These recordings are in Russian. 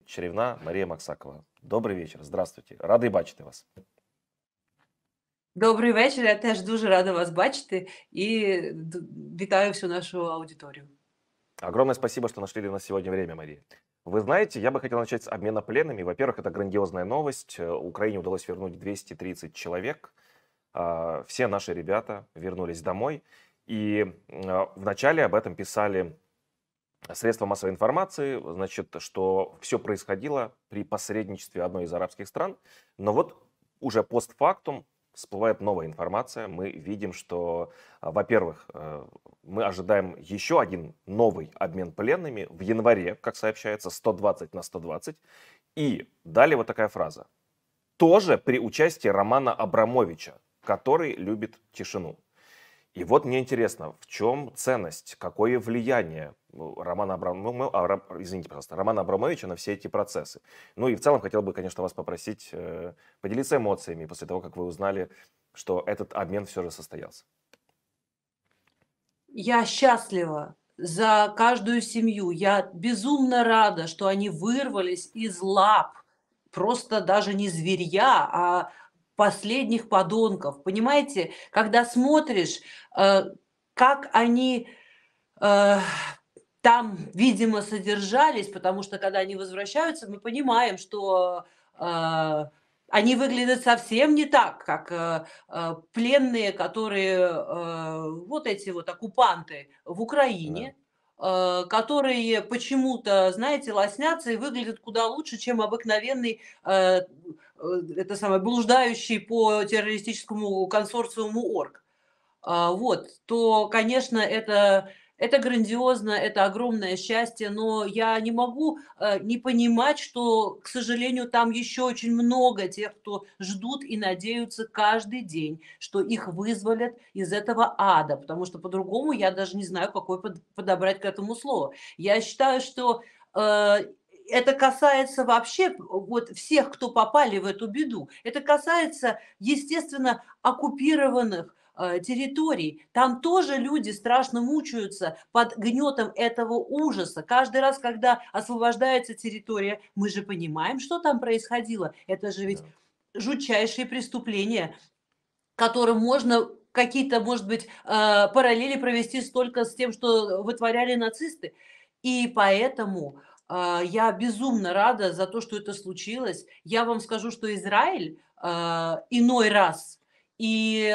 Чарівна Марія Максакова. Добрий вечір, здравствуйте. Радий бачити вас. Добрий вечір. Я теж дуже рада вас бачити і вітаю всю нашу аудиторію. Огромное спасибо, что нашли для нас сегодня время, Мария. Вы знаете, я бы хотел начать с обмена пленными. Во-первых, это грандиозная новость. Украине удалось вернуть 230 человек. Все наши ребята вернулись домой. И вначале об этом писали средства массовой информации, значит, что все происходило при посредничестве одной из арабских стран. Но вот уже постфактум всплывает новая информация. Мы видим, что, во-первых, мы ожидаем еще один новый обмен пленными в январе, как сообщается, 120 на 120. И далее вот такая фраза. Тоже при участии Романа Абрамовича, который любит тишину. И вот мне интересно, в чем ценность, какое влияние Романа Абрамовича на все эти процессы. Ну и в целом хотел бы, конечно, вас попросить поделиться эмоциями после того, как вы узнали, что этот обмен все же состоялся. Я счастлива за каждую семью. Я безумно рада, что они вырвались из лап просто даже не зверья, а последних подонков. Понимаете, когда смотришь, как они э, там, видимо, содержались, потому что когда они возвращаются, мы понимаем, что они выглядят совсем не так, как пленные, которые вот эти вот оккупанты в Да. Украине, которые почему-то, знаете, лоснятся и выглядят куда лучше, чем обыкновенный это самое блуждающий по террористическому консорциуму орг. Вот, то, конечно, это грандиозно, это огромное счастье, но я не могу, не понимать, что, к сожалению, там еще очень много тех, кто ждут и надеются каждый день, что их вызволят из этого ада, потому что по-другому я даже не знаю, какое подобрать к этому слово. Я считаю, что, это касается вообще вот всех, кто попали в эту беду. Это касается, естественно, оккупированных, территорий. Там тоже люди страшно мучаются под гнетом этого ужаса. Каждый раз, когда освобождается территория, мы же понимаем, что там происходило. Это же ведь Да. жутчайшие преступления, которым можно какие-то, может быть, параллели провести столько с тем, что вытворяли нацисты. И поэтому я безумно рада за то, что это случилось. Я вам скажу, что Израиль иной раз и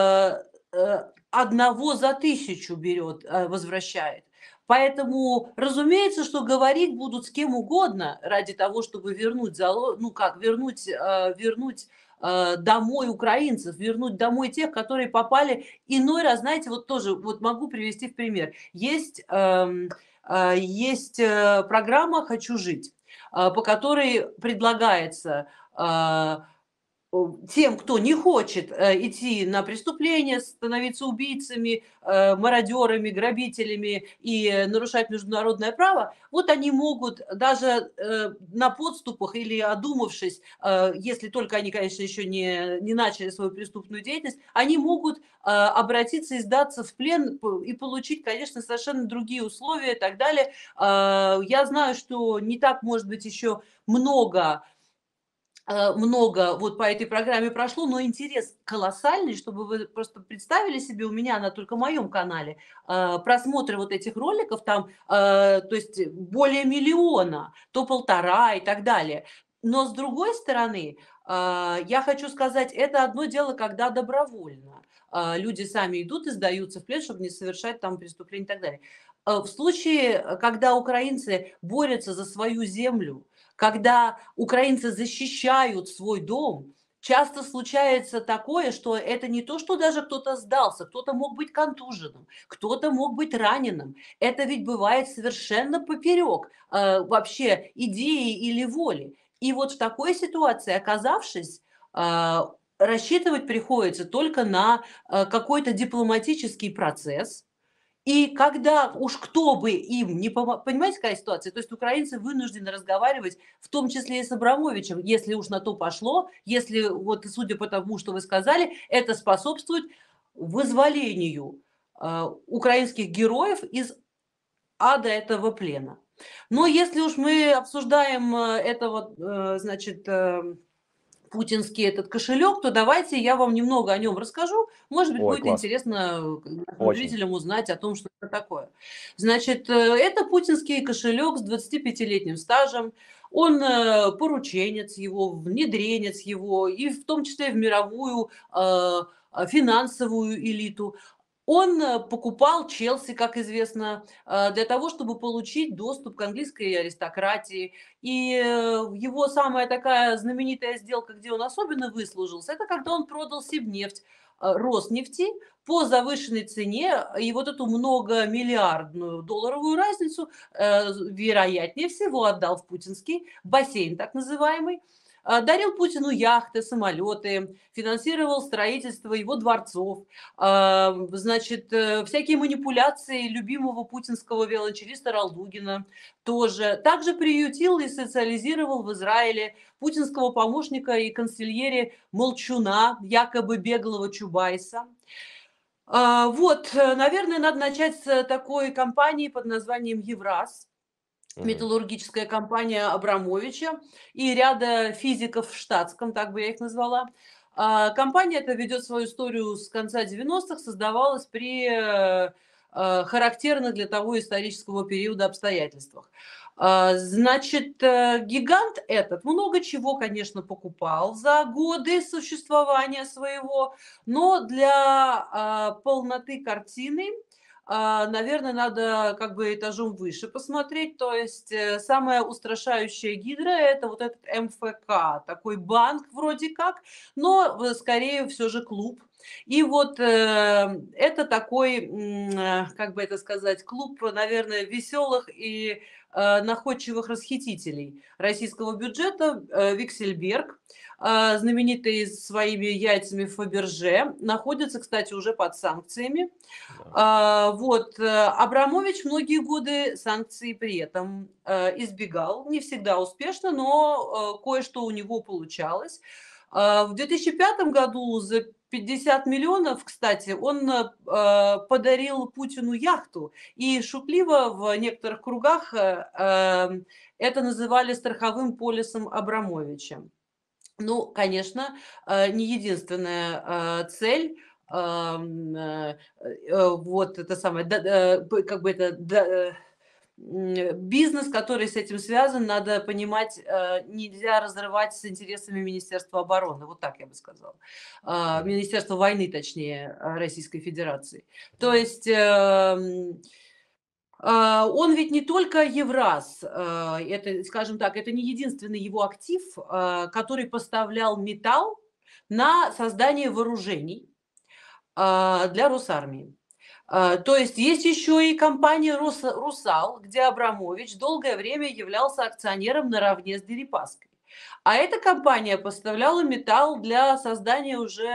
одного за тысячу берет, возвращает. Поэтому, разумеется, что говорить будут с кем угодно ради того, чтобы вернуть ну как, вернуть домой украинцев, вернуть домой тех, которые попали иной раз. Знаете, вот тоже вот могу привести в пример. Есть программа "Хочу жить", по которой предлагается тем, кто не хочет идти на преступления, становиться убийцами, мародерами, грабителями и нарушать международное право, вот они могут даже на подступах или одумавшись, если только они, конечно, еще не начали свою преступную деятельность, они могут обратиться и сдаться в плен и получить, конечно, совершенно другие условия и так далее. Я знаю, что не так, может быть, еще много вот по этой программе прошло, но интерес колоссальный, чтобы вы просто представили себе, у меня на только моем канале просмотры вот этих роликов там, то есть более миллиона, то полтора и так далее. Но с другой стороны, я хочу сказать, это одно дело, когда добровольно люди сами идут и сдаются в плен, чтобы не совершать там преступления и так далее. В случае, когда украинцы борются за свою землю, когда украинцы защищают свой дом, часто случается такое, что это не то, что даже кто-то сдался, кто-то мог быть контуженным, кто-то мог быть раненым. Это ведь бывает совершенно поперек вообще идеи или воли. И вот в такой ситуации, оказавшись, рассчитывать приходится только на какой-то дипломатический процесс, и когда уж кто бы им не понимаете, какая ситуация? То есть украинцы вынуждены разговаривать, в том числе и с Абрамовичем, если уж на то пошло, если вот, судя по тому, что вы сказали, это способствует вызволению украинских героев из ада этого плена. Но если уж мы обсуждаем это вот, значит, путинский этот кошелек, то давайте я вам немного о нем расскажу. Может быть, Ой, будет класс. интересно нашим Очень. зрителям узнать о том, что это такое. Значит, это путинский кошелек с 25-летним стажем. Он порученец его, внедренец его, и в том числе в мировую финансовую элиту. Он покупал Челси, как известно, для того, чтобы получить доступ к английской аристократии. И его самая такая знаменитая сделка, где он особенно выслужился, это когда он продал Сибнефть Роснефти по завышенной цене, и вот эту многомиллиардную долларовую разницу, вероятнее всего, отдал в путинский бассейн, так называемый. Дарил Путину яхты, самолеты, финансировал строительство его дворцов, значит, всякие манипуляции любимого путинского виолончелиста Ралдугина тоже. Также приютил и социализировал в Израиле путинского помощника и консильери Молчуна, якобы беглого Чубайса. Вот, наверное, надо начать с такой компании под названием «Евраз», Мгм. металлургическая компания Абрамовича и ряда физиков в штатском, так бы я их назвала. Компания эта ведет свою историю с конца 90-х, создавалась при характерных для того исторического периода обстоятельствах. Значит, гигант этот много чего, конечно, покупал за годы существования своего, но для полноты картины наверное, надо как бы этажом выше посмотреть. То есть самая устрашающая гидра – это вот этот МФК, такой банк вроде как, но скорее все же клуб. И вот это такой, как бы это сказать, клуб, наверное, веселых и находчивых расхитителей российского бюджета, Виксельберг, знаменитый своими яйцами Фаберже, находится, кстати, уже под санкциями. Да. Вот, Абрамович многие годы санкций при этом избегал, не всегда успешно, но кое-что у него получалось. В 2005 году за 50 миллионов, кстати, он подарил Путину яхту, и шутливо в некоторых кругах это называли страховым полисом Абрамовича. Ну, конечно, не единственная цель. Вот это самое, как бы это, бизнес, который с этим связан, надо понимать, нельзя разрывать с интересами Министерства обороны. Вот так я бы сказала. Мгм. Министерства войны, точнее, Российской Федерации. То Да. есть он ведь не только Евраз, это, скажем так, это не единственный его актив, который поставлял металл на создание вооружений для Росармии. То есть есть еще и компания «Русал», где Абрамович долгое время являлся акционером наравне с Дерипаской. А эта компания поставляла металл для создания уже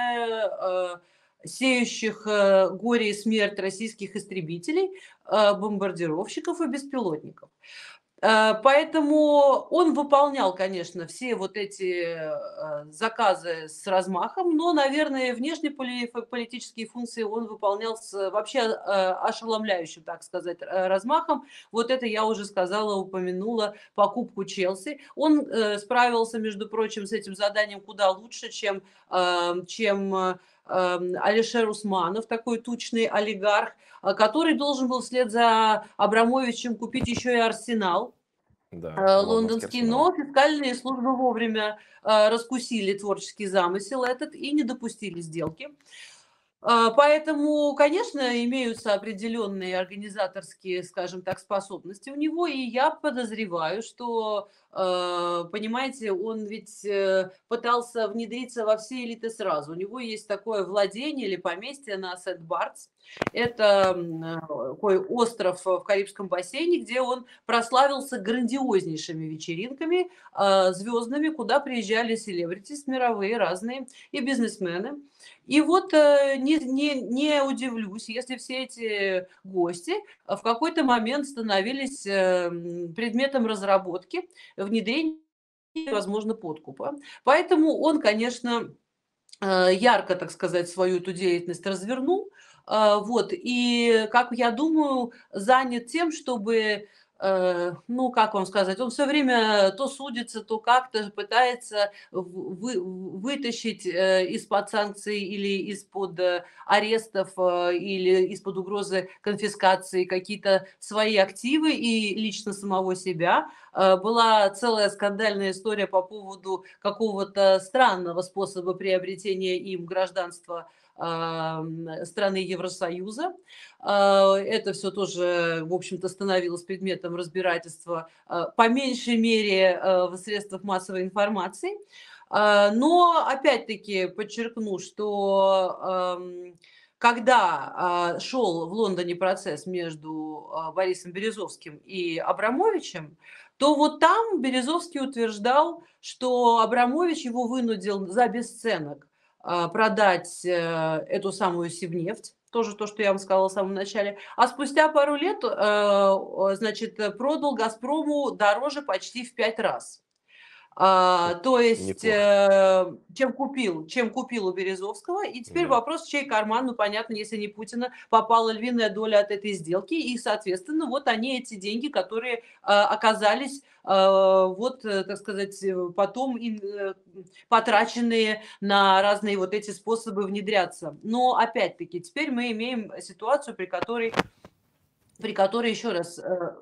сеющих горе и смерть российских истребителей, бомбардировщиков и беспилотников. Поэтому он выполнял, конечно, все вот эти заказы с размахом, но, наверное, внешнеполитические функции он выполнял с вообще ошеломляющим, так сказать, размахом. Вот это я уже сказала, упомянула покупку Челси. Он справился, между прочим, с этим заданием куда лучше, чем Алишер Усманов, такой тучный олигарх, который должен был вслед за Абрамовичем купить еще и «Арсенал» Да. Лондонский лондонский, арсенал. но фискальные службы вовремя раскусили творческий замысел этот и не допустили сделки. Поэтому, конечно, имеются определенные организаторские, скажем так, способности у него, и я подозреваю, что, понимаете, он ведь пытался внедриться во все элиты сразу. У него есть такое владение или поместье на Сент-Бартс. Это такой остров в Карибском бассейне, где он прославился грандиознейшими вечеринками звездными, куда приезжали селебритис мировые разные и бизнесмены. И вот не удивлюсь, если все эти гости в какой-то момент становились предметом разработки, внедрения, возможно, подкупа. Поэтому он, конечно, ярко, так сказать, свою эту деятельность развернул. Вот, и, как я думаю, занят тем, чтобы ну, как вам сказать, он все время то судится, то как-то пытается вытащить из-под санкций или из-под арестов или из-под угрозы конфискации какие-то свои активы и лично самого себя. Была целая скандальная история по поводу какого-то странного способа приобретения им гражданства страны Евросоюза. Это все тоже, в общем-то, становилось предметом разбирательства, по меньшей мере, в средствах массовой информации. Но опять-таки подчеркну, что, когда, шел в Лондоне процесс между, Борисом Березовским и Абрамовичем, то вот там Березовский утверждал, что Абрамович его вынудил за бесценок, продать, эту самую Сибнефть. Тоже то, что я вам сказала в самом начале. А спустя пару лет, значит, продал "Газпрому" дороже почти в 5 раз. То есть, Неплохо. чем купил у Березовского. И теперь Да. вопрос, в чей карман, ну, понятно, если не Путина, попала львиная доля от этой сделки. И, соответственно, вот они, эти деньги, которые оказались, вот, так сказать, потом потраченные на разные вот эти способы внедряться. Но, опять-таки, теперь мы имеем ситуацию, при которой, еще раз,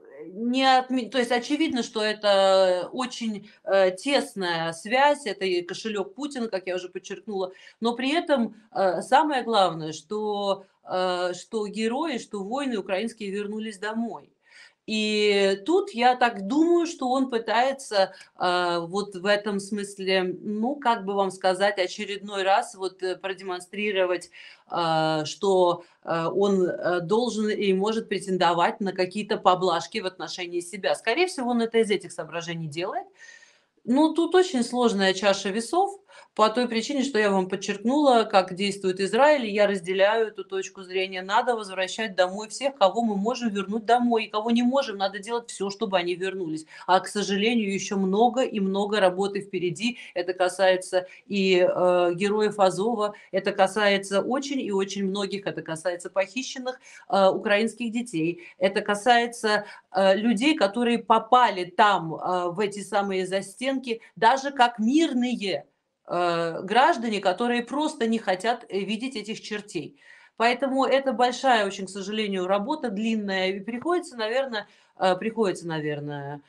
то есть очевидно, что это очень тесная связь, это и кошелек Путина, как я уже подчеркнула, но при этом самое главное, что герои, что воины украинские вернулись домой. И тут я так думаю, что он пытается вот в этом смысле, ну, как бы вам сказать, очередной раз вот продемонстрировать, что он должен и может претендовать на какие-то поблажки в отношении себя. Скорее всего, он это из этих соображений делает. Ну, тут очень сложная чаша весов по той причине, что я вам подчеркнула, как действует Израиль, и я разделяю эту точку зрения. Надо возвращать домой всех, кого мы можем вернуть домой, и кого не можем, надо делать все, чтобы они вернулись. А, к сожалению, еще много и много работы впереди. Это касается и героев Азова, это касается очень и очень многих, это касается похищенных украинских детей, это касается людей, которые попали там, в эти самые застенки, даже как мирные граждане, которые просто не хотят видеть этих чертей. Поэтому это большая очень, к сожалению, работа, длинная, и приходится, наверное,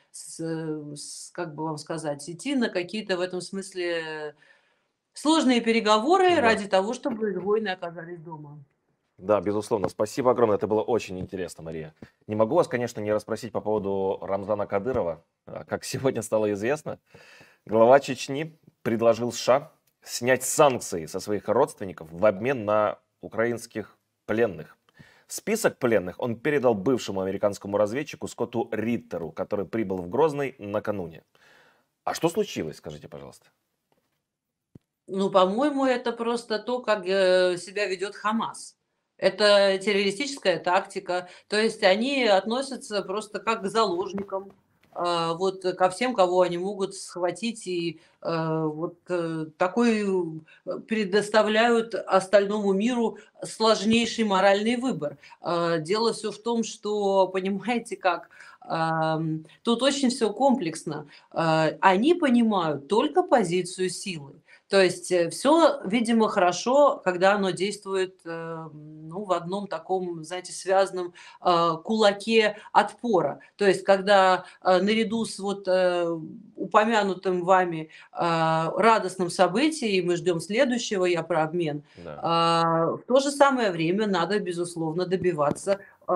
как бы вам сказать, идти на какие-то в этом смысле сложные переговоры Да. ради того, чтобы воины оказались дома. Да, безусловно. Спасибо огромное. Это было очень интересно, Мария. Не могу вас, конечно, не расспросить по поводу Рамзана Кадырова. Как сегодня стало известно, глава Чечни предложил США снять санкции со своих родственников в обмен на украинских пленных. Список пленных он передал бывшему американскому разведчику Скотту Риттеру, который прибыл в Грозный накануне. А что случилось, скажите, пожалуйста? Ну, по-моему, это просто то, как себя ведет Хамас. Это террористическая тактика. То есть они относятся просто как к заложникам, вот ко всем, кого они могут схватить, и вот такой предоставляют остальному миру сложнейший моральный выбор. Дело все в том, что, понимаете как, тут очень все комплексно. Они понимают только позицию силы. То есть все, видимо, хорошо, когда оно действует, ну, в одном таком, знаете, связанном кулаке отпора. То есть когда наряду с вот упомянутым вами радостным событием, мы ждем следующего, я про обмен, Да. в то же самое время надо, безусловно, добиваться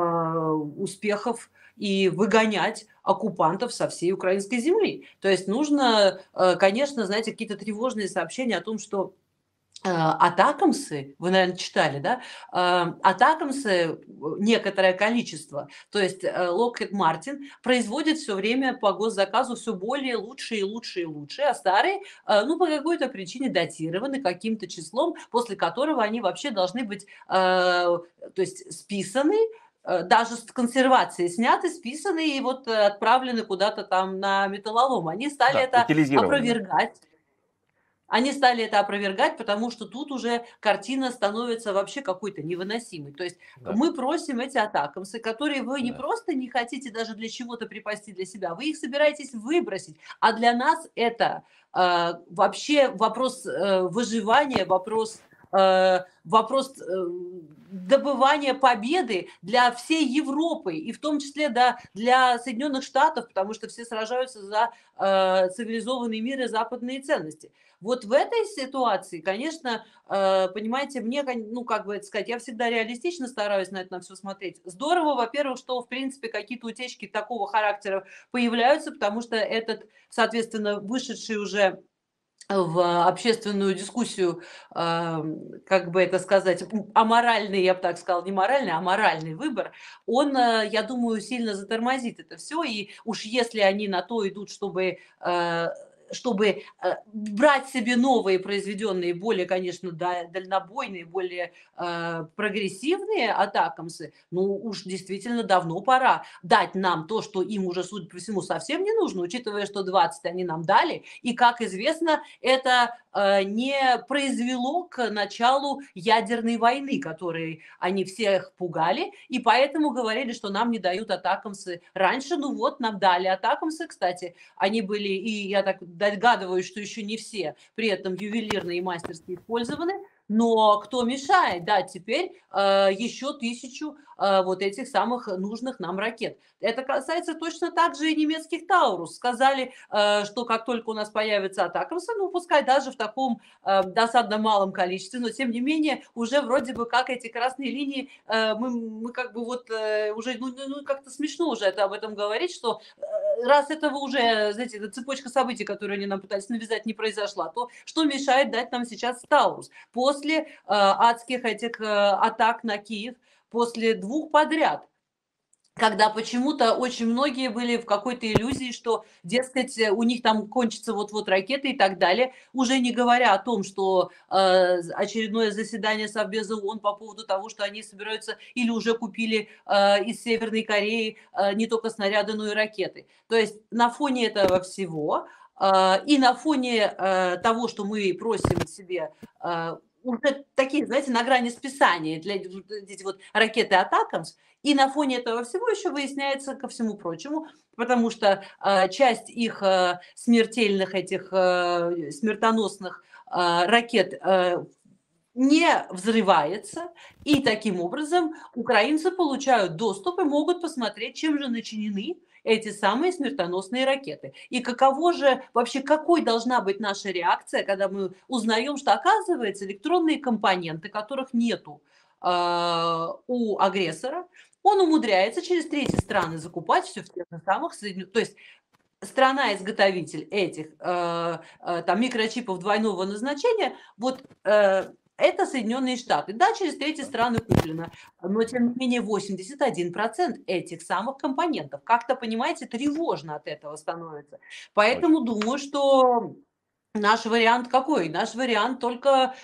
успехов и выгонять оккупантов со всей украинской земли. То есть нужно, конечно, знаете, какие-то тревожные сообщения о том, что атакамсы, вы, наверное, читали, да, атакамсы, некоторое количество, то есть Lockheed Martin производит все время по госзаказу все более лучшие и лучшие и лучшие, а старые, ну, по какой-то причине датированы каким-то числом, после которого они вообще должны быть, то есть списаны, даже с консервации сняты, списаны и вот отправлены куда-то там на металлолом. Они стали Да, это утилизированы, да. опровергать. Они стали это опровергать, потому что тут уже картина становится вообще какой-то невыносимой. То есть Да, мы просим эти атакамсы, которые вы не да. просто не хотите даже для чего-то припасти для себя, вы их собираетесь выбросить. А для нас это вообще вопрос выживания, вопрос добывания победы для всей Европы, и в том числе для Соединенных Штатов, потому что все сражаются за цивилизованный мир и западные ценности. Вот в этой ситуации, конечно, понимаете, мне, ну, как бы это сказать, я всегда реалистично стараюсь на это на все смотреть. Здорово, во-первых, что, в принципе, какие-то утечки такого характера появляются, потому что этот, соответственно, вышедший уже в общественную дискуссию, как бы это сказать, аморальный, я бы так сказала, не моральный, а моральный выбор, он, я думаю, сильно затормозит это все. И уж если они на то идут, чтобы брать себе новые произведенные, более, конечно, дальнобойные, более прогрессивные атакамсы, ну уж действительно давно пора дать нам то, что им уже, судя по всему, совсем не нужно, учитывая, что 20 они нам дали. И, как известно, это не произвело к началу ядерной войны, которой они всех пугали, и поэтому говорили, что нам не дают атакамсы раньше. Ну вот, нам дали атакамсы, кстати, они были, и я так догадываюсь, что еще не все при этом ювелирно и мастерски использованы, но кто мешает дать теперь еще 1000 вот этих самых нужных нам ракет. Это касается точно так же и немецких Таурус. Сказали, что как только у нас появится атакамсы, ну пускай даже в таком досадно малом количестве, но тем не менее уже вроде бы как эти красные линии, мы как бы вот уже, ну как-то смешно уже об этом говорить, что раз этого уже, знаете, эта цепочка событий, которую они нам пытались навязать, не произошла, то что мешает дать нам сейчас Таурус? После адских этих атак на Киев, после 2 подряд, когда почему-то очень многие были в какой-то иллюзии, что, дескать, у них там кончатся вот-вот ракеты и так далее, уже не говоря о том, что очередное заседание Совбеза ООН по поводу того, что они собираются или уже купили из Северной Кореи не только снаряды, но и ракеты. То есть на фоне этого всего и на фоне того, что мы просим себе уже такие, знаете, на грани списания для эти вот ракеты «Атакамс», и на фоне этого всего еще выясняется, ко всему прочему, потому что часть их смертельных этих смертоносных ракет не взрывается, и таким образом украинцы получают доступ и могут посмотреть, чем же начинены эти самые смертоносные ракеты. И каково же, вообще, какой должна быть наша реакция, когда мы узнаем, что, оказывается, электронные компоненты, которых нету у агрессора, он умудряется через третьи страны закупать все в тех же самых Соединенных. То есть страна-изготовитель этих там микрочипов двойного назначения, вот это Соединенные Штаты. Да, через третьи страны куплено, но тем не менее 81% этих самых компонентов. Как-то, понимаете, тревожно от этого становится. Очень. Поэтому думаю, что наш вариант какой? Наш вариант только,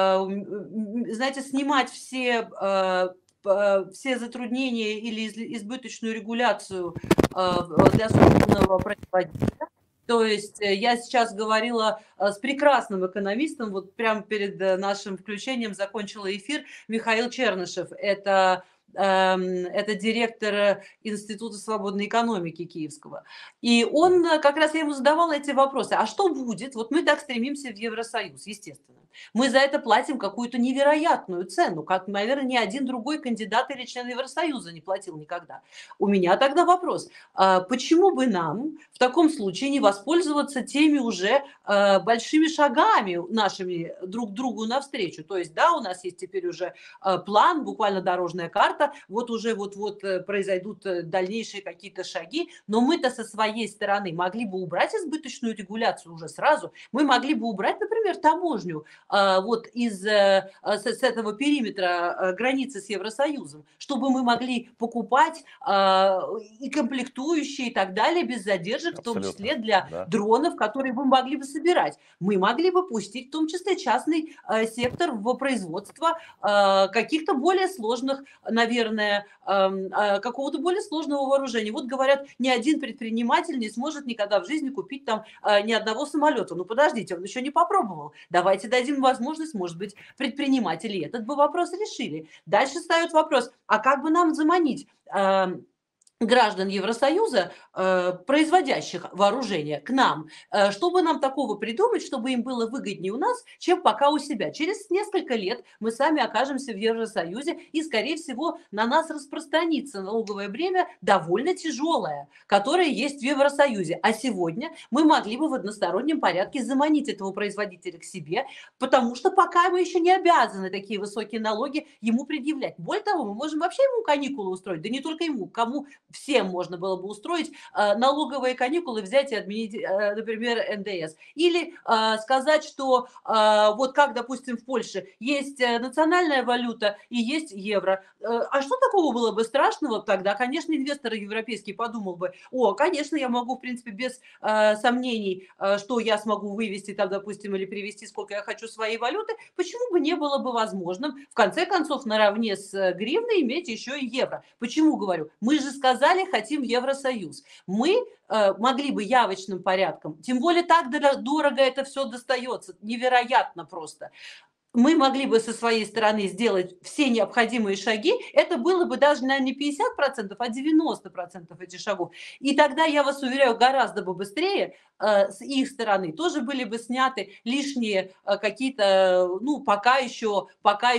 знаете, снимать все затруднения или избыточную регуляцию для собственного производителя. То есть я сейчас говорила с прекрасным экономистом, вот прямо перед нашим включением закончила эфир, Михаил Чернышев. Это директор Института свободной экономики Киевского. И он, как раз я ему задавала эти вопросы. А что будет? Вот мы так стремимся в Евросоюз, естественно. Мы за это платим какую-то невероятную цену, как, наверное, ни один другой кандидат или член Евросоюза не платил никогда. У меня тогда вопрос. Почему бы нам в таком случае не воспользоваться теми уже большими шагами нашими друг другу навстречу? То есть, да, у нас есть теперь уже план, буквально дорожная карта, вот уже вот-вот произойдут дальнейшие какие-то шаги, но мы-то со своей стороны могли бы убрать избыточную регуляцию уже сразу, мы могли бы убрать, например, таможню вот с этого периметра границы с Евросоюзом, чтобы мы могли покупать и комплектующие и так далее без задержек, в том Абсолютно, числе для да. дронов, которые мы могли бы собирать. Мы могли бы пустить в том числе частный сектор в производство каких-то более сложных, наверное, какого-то более сложного вооружения. Вот говорят, ни один предприниматель не сможет никогда в жизни купить там ни одного самолета. Ну подождите, он еще не попробовал. Давайте дадим возможность, может быть, предприниматели этот бы вопрос решили. Дальше встает вопрос, а как бы нам заманить граждан Евросоюза, производящих вооружение, к нам, чтобы нам такого придумать, чтобы им было выгоднее у нас, чем пока у себя. Через несколько лет мы сами окажемся в Евросоюзе, и, скорее всего, на нас распространится налоговое бремя довольно тяжелое, которое есть в Евросоюзе. А сегодня мы могли бы в одностороннем порядке заманить этого производителя к себе, потому что пока мы еще не обязаны такие высокие налоги ему предъявлять. Более того, мы можем вообще ему каникулы устроить, да не только ему, кому всем можно было бы устроить налоговые каникулы, взять и отменить, например, НДС. Или сказать, что вот как, допустим, в Польше есть национальная валюта и есть евро. А что такого было бы страшного тогда? Конечно, инвестор европейский подумал бы, о, конечно, я могу, в принципе, без сомнений, что я смогу вывести там, допустим, или привезти, сколько я хочу своей валюты, почему бы не было бы возможным, в конце концов, наравне с гривной иметь еще и евро? Почему говорю? Мы же сказали, хотим Евросоюз. Мы могли бы явочным порядком, тем более так дорого это все достается, невероятно просто. Мы могли бы со своей стороны сделать все необходимые шаги, это было бы даже, наверное, не 50%, а 90% этих шагов. И тогда, я вас уверяю, гораздо бы быстрее с их стороны тоже были бы сняты лишние какие-то, ну, пока еще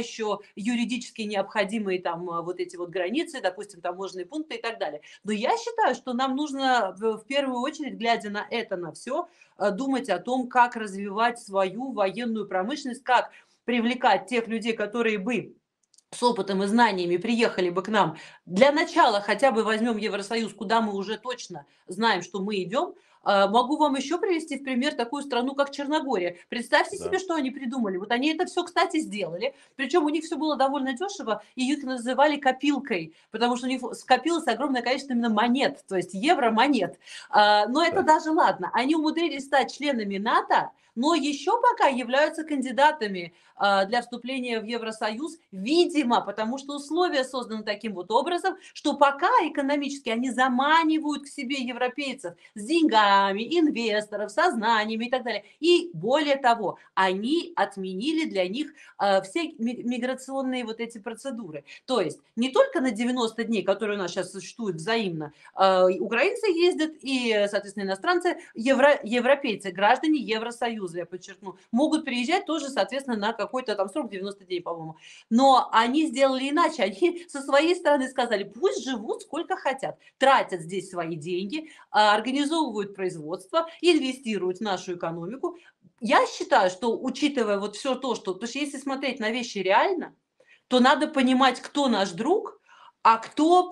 юридически необходимые там вот эти вот границы, допустим, таможенные пункты и так далее. Но я считаю, что нам нужно в первую очередь, глядя на это, на все, думать о том, как развивать свою военную промышленность, как привлекать тех людей, которые бы с опытом и знаниями приехали бы к нам. Для начала хотя бы возьмем Евросоюз, куда мы уже точно знаем, что мы идем. Могу вам еще привести в пример такую страну, как Черногория. Представьте себе, Да. что они придумали. Вот они это все, кстати, сделали. Причем у них все было довольно дешево, и их называли копилкой, потому что у них скопилось огромное количество именно монет, то есть евро-монет. Но это Так. даже ладно. Они умудрились стать членами НАТО, но еще пока являются кандидатами для вступления в Евросоюз, видимо, потому что условия созданы таким вот образом, что пока экономически они заманивают к себе европейцев с деньгами, инвесторов, со знаниями и так далее. И более того, они отменили для них все миграционные вот эти процедуры. То есть не только на 90 дней, которые у нас сейчас существуют взаимно, украинцы ездят и, соответственно, иностранцы, европейцы, граждане Евросоюза, я подчеркну, могут приезжать тоже, соответственно, на какой-то там срок 90 дней, по-моему. Но они сделали иначе. Они со своей стороны сказали, пусть живут сколько хотят, тратят здесь свои деньги, организовывают производство, инвестируют в нашу экономику. Я считаю, что учитывая вот все то, что... Потому что если смотреть на вещи реально, то надо понимать, кто наш друг, а кто,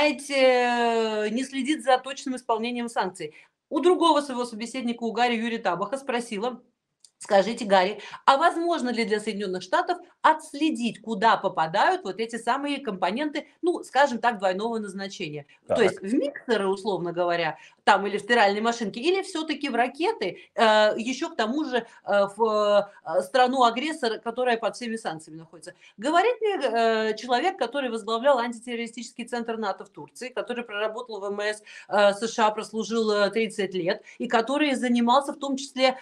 понимаете, не следит за точным исполнением санкций. У другого своего собеседника, у Гарри Юрия Табаха, спросила, скажите, Гарри, а возможно ли для Соединенных Штатов отследить, куда попадают вот эти самые компоненты, ну, скажем так, двойного назначения? То есть Так. в миксеры, условно говоря, там или в стиральной машинке, или все-таки в ракеты, еще к тому же в страну-агрессора, которая под всеми санкциями находится. Говорит мне человек, который возглавлял антитеррористический центр НАТО в Турции, который проработал в МС США, прослужил 30 лет, и который занимался в том числе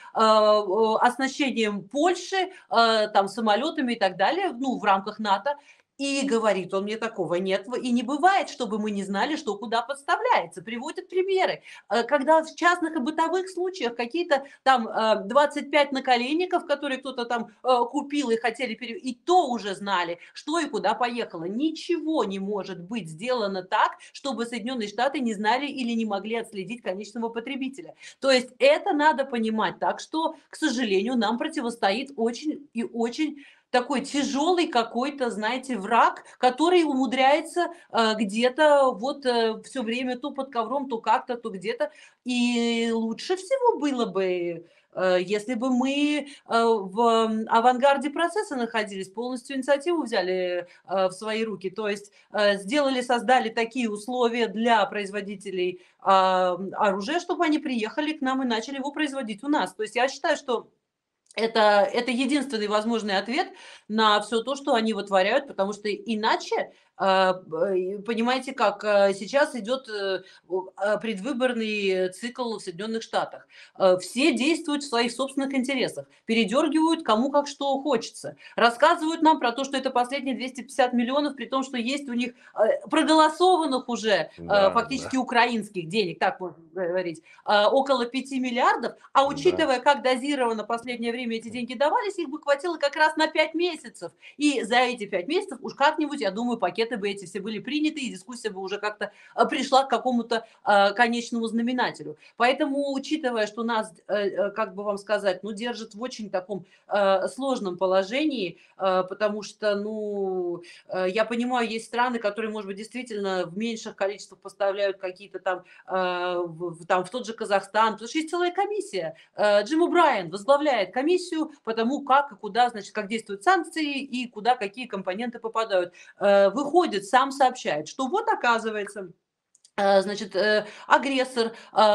оснащением Польши, там, самолетами и так далее, ну, в рамках НАТО. И говорит он мне, такого нет и не бывает, чтобы мы не знали, что куда подставляется. Приводят примеры, когда в частных и бытовых случаях какие-то там 25 наколенников, которые кто-то там купил и хотели, и то уже знали, что и куда поехало. Ничего не может быть сделано так, чтобы Соединенные Штаты не знали или не могли отследить конечного потребителя. То есть это надо понимать так, что, к сожалению, нам противостоит очень и очень такой тяжелый какой-то, знаете, враг, который умудряется где-то вот все время то под ковром, то как-то, то где-то. И лучше всего было бы, если бы мы в авангарде процесса находились, полностью инициативу взяли в свои руки, то есть сделали, создали такие условия для производителей оружия, чтобы они приехали к нам и начали его производить у нас. То есть я считаю, что это единственный возможный ответ на все то, что они вытворяют, потому что иначе, понимаете как, сейчас идет, предвыборный цикл в Соединенных Штатах. Все действуют в своих собственных интересах, передергивают кому как что хочется, рассказывают нам про то, что это последние 250 миллионов, при том, что есть у них, проголосованных уже, Да, фактически да, украинских денег, так можно говорить, около 5 миллиардов, а да. учитывая, как дозированно последнее время эти деньги давались, их бы хватило как раз на 5 месяцев. И за эти 5 месяцев уж как-нибудь, я думаю, пакеты бы эти все были приняты, и дискуссия бы уже как-то пришла к какому-то конечному знаменателю. Поэтому, учитывая, что нас, как бы вам сказать, ну, держит в очень таком сложном положении, потому что, ну, я понимаю, есть страны, которые, может быть, действительно в меньших количествах поставляют какие-то там там, в тот же Казахстан, потому что есть целая комиссия. Джим О'Брайен возглавляет комиссию по тому, как и куда, значит, как действуют санкции и куда какие компоненты попадают. Выходит, сам сообщает, что вот оказывается, значит, агрессор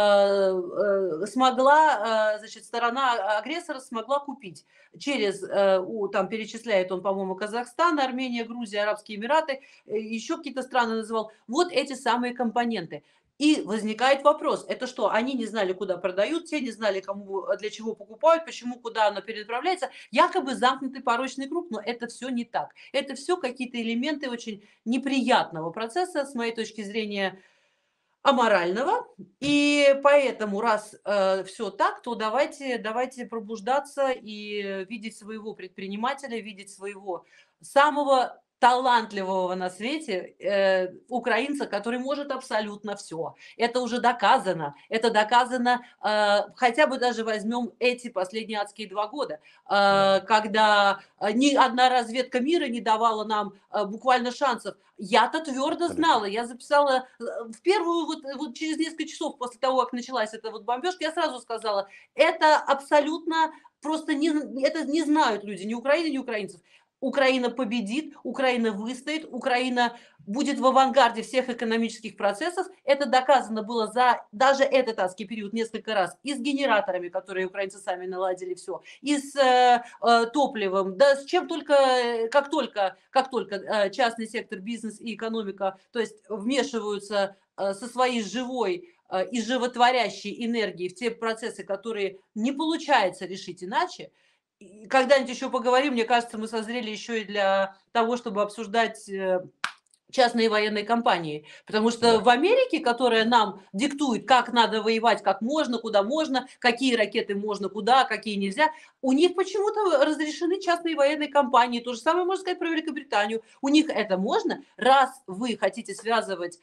смогла, значит, сторона агрессора смогла купить через, там перечисляет он, по-моему, Казахстан, Армения, Грузия, Арабские Эмираты, еще какие-то страны называл, вот эти самые компоненты. И возникает вопрос, это что, они не знали, куда продают, те не знали, кому, для чего покупают, почему, куда оно перенаправляется, якобы замкнутый порочный круг, но это все не так. Это все какие-то элементы очень неприятного процесса, с моей точки зрения, аморального. И поэтому, раз, все так, то давайте пробуждаться и видеть своего предпринимателя, видеть своего самого талантливого на свете, украинца, который может абсолютно все. Это уже доказано. Это доказано, хотя бы даже возьмем эти последние адские 2 года, Да, когда, ни одна разведка мира не давала нам, буквально шансов. Я-то твердо абсолютно. знала, я записала, в первую вот через несколько часов после того, как началась эта вот бомбежка, я сразу сказала: "Это абсолютно просто это не знают люди ни Украины, ни украинцев. Украина победит, Украина выстоит, Украина будет в авангарде всех экономических процессов". Это доказано было за даже этот адский период несколько раз и с генераторами, которые украинцы сами наладили все, и с, топливом, да с чем только, как только, частный сектор, бизнес и экономика, то есть вмешиваются, со своей живой, и животворящей энергией в те процессы, которые не получается решить иначе. И когда-нибудь еще поговорим. Мне кажется, мы созрели еще и для того, чтобы обсуждать, частные военные компании. Потому что Да. в Америке, которая нам диктует, как надо воевать, как можно, куда можно, какие ракеты можно, куда, какие нельзя, у них почему-то разрешены частные военные компании. То же самое можно сказать про Великобританию. У них это можно. Раз вы хотите связывать,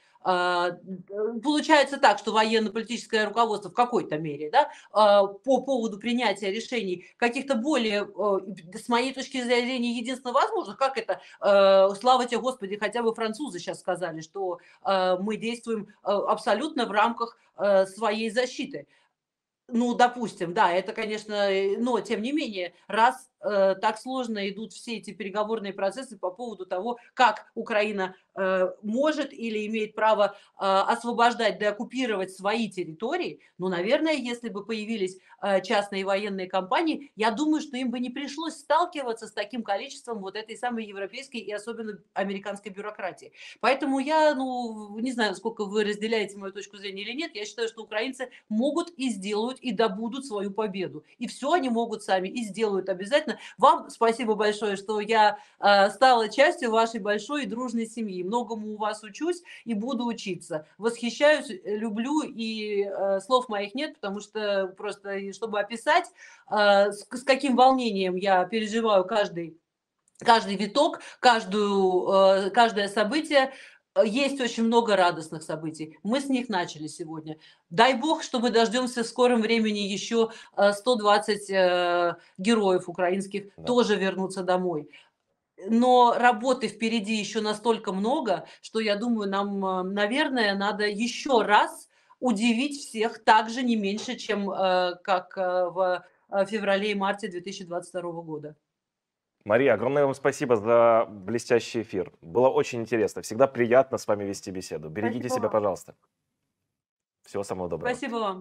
получается так, что военно-политическое руководство в какой-то мере, да, по поводу принятия решений каких-то более, с моей точки зрения, единственно возможных, как это, слава тебе, Господи, хотя бы французы сейчас сказали, что мы действуем абсолютно в рамках своей защиты. Ну, допустим, да, это, конечно, но тем не менее, раз так сложно идут все эти переговорные процессы по поводу того, как Украина может или имеет право освобождать, деоккупировать свои территории, ну, наверное, если бы появились частные военные компании, я думаю, что им бы не пришлось сталкиваться с таким количеством вот этой самой европейской и особенно американской бюрократии. Поэтому я, ну, не знаю, сколько вы разделяете мою точку зрения или нет, я считаю, что украинцы могут и сделают, и добудут свою победу. И все они могут сами, и сделают обязательно. Вам спасибо большое, что я стала частью вашей большой и дружной семьи. Многому у вас учусь и буду учиться. Восхищаюсь, люблю, и слов моих нет, потому что просто, чтобы описать, с каким волнением я переживаю каждый виток, каждое событие. Есть очень много радостных событий. Мы с них начали сегодня. Дай бог, что мы дождемся в скором времени еще 120 героев украинских Да. тоже вернутся домой. Но работы впереди еще настолько много, что я думаю, нам, наверное, надо еще раз удивить всех так же, не меньше, чем как в феврале и марте 2022 года. Мария, огромное вам спасибо за блестящий эфир. Было очень интересно. Всегда приятно с вами вести беседу. Берегите Спасибо себя, вам. пожалуйста. Всего самого доброго. Спасибо вам.